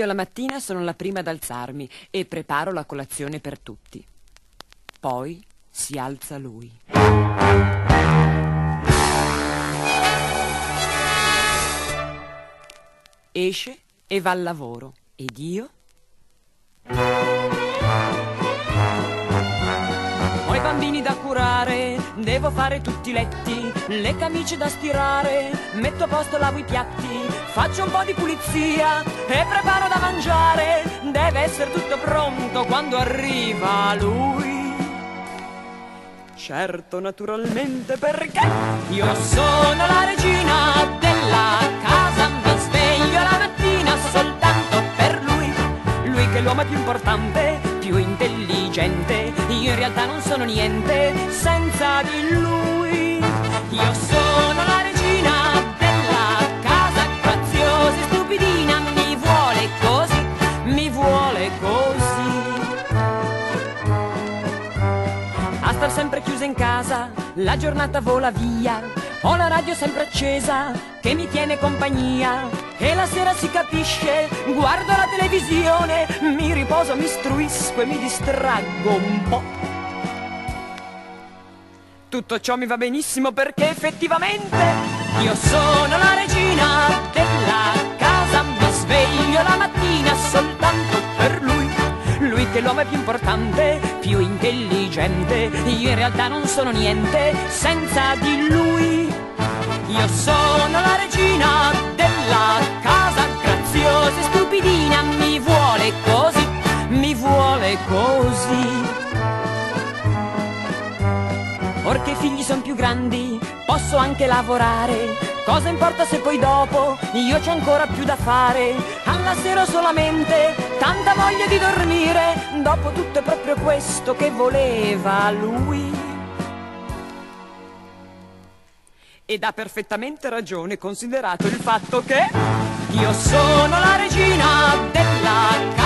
Io la mattina sono la prima ad alzarmi e preparo la colazione per tutti. Poi si alza lui. Esce e va al lavoro. Ed io? Ho i bambini da curare, devo fare tutti i letti, le camicie da stirare, metto a posto, lavo i piatti, faccio un po' di pulizia e preparo da mangiare. Deve essere tutto pronto quando arriva lui. Certo, naturalmente, perché io sono la regina della casa, mi sveglio la mattina soltanto per lui. Lui che è l'uomo più importante, più intelligente, io in realtà non sono niente senza di lui. Io sono la regina della casa, graziosa e stupidina, mi vuole così, mi vuole così. A star sempre chiusa in casa, la giornata vola via, ho la radio sempre accesa che mi tiene compagnia e la sera si capisce, guardo la televisione, mi riposo, mi istruisco e mi distraggo un po'. Tutto ciò mi va benissimo perché effettivamente io sono la regina della casa, mi sveglio la mattina soltanto per lui. Lui che è l'uomo più importante, più intelligente, io in realtà non sono niente senza di lui. Io sono la regina della casa, graziosa e stupidina, mi vuole così, mi vuole così. Or che i figli son più grandi, posso anche lavorare, cosa importa se poi dopo io c'ho ancora più da fare? Alla sera ho solamente tanta voglia di dormire, dopo tutto è proprio questo che voleva lui. Ed ha perfettamente ragione, considerato il fatto che io sono la regina della casa.